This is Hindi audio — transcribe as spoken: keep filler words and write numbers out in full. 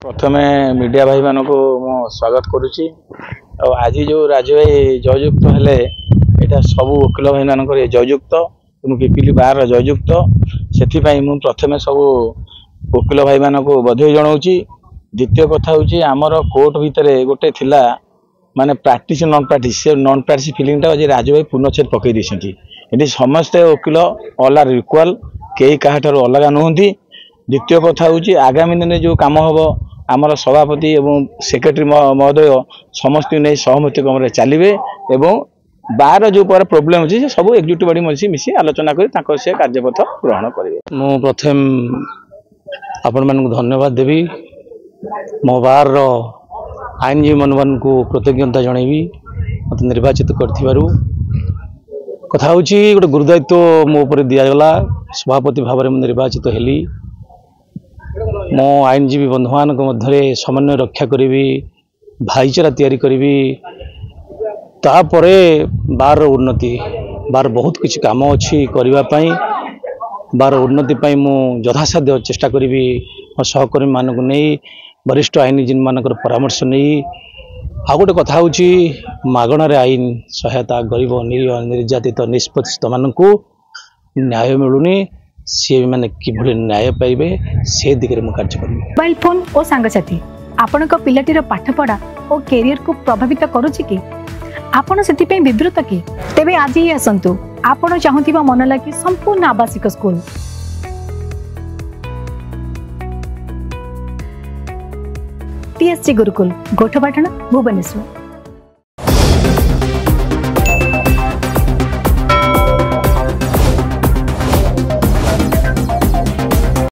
प्रथमे मीडिया भाई मान को स्वागत करुच्ची आज जो राजू भाई जययुक्त हेले यहाँ सब वकिल भाई मान जययुक्त पिपिली बार जययुक्त से प्रथमे सब वकिल भाई मान को बधाई जनाऊँगी। द्वितीय कथा हूँ आमर कोर्ट भितर गोटे थिला माने प्राक्टिस नॉन प्राक्टिस से नॉन प्राक्टिस फिलिंग आज राजू भाई पूर्णछेद पकई ये समस्ते वकिल ऑल आर इक्वाल कई क्या अलग नुहति। द्वितीय कथा हूँ आगामी दिन जो कम हम आमर सभापति एवं सेक्रेटरी महोदय समस्त नहीं सहमति क्रम चलिए एवं बार जो पर प्रोब्लेम अच्छी सब एकजुट बड़ी मिसी मिसी आलोचना कर से कार्यपथ ग्रहण करेंगे। मु प्रथम आपण मान धन्यवाद देवी मो बार आईनजीवी मन को कृतज्ञता जनइबी मत निर्वाचित कर कथा हूँ गोटे गुरुदायित्व मो पर दिगला सभापति भाव में निर्वाचित हेली मो आईनजीवी बंधु मान मध्य समन्वय रक्षा करी भाईचारा तैयारी करी तापरे बार उन्नति बार बहुत किसी काम अच्छी करने बार उन्नति मु यथासाध्य चेष्टा करी मो सहकर्मी मान को नहीं वरिष्ठ आईनजीवी मान परामर्श नहीं आ गोटे कथा हूँ मागणार आईन सहायता गरीब निरीह निर्यातित निष्पत्तित मान न्याय मिलूनी सी मैंने किभली न्याय पाइबे से दिगरे मु कार्य करिबे। मोबाइल फोन और सांगसाथी आपनक पिलाटीर पाठपढ़ा और कैरियर को प्रभावित करुछि कि आपण सेति पे विब्रत कि तेबे आज ही आसंतु आपण चाहुथिबा मन लागी संपूर्ण आवासिक स्कूल टीएससी गुरुकुल गोठपाटण भुवनेश्वर।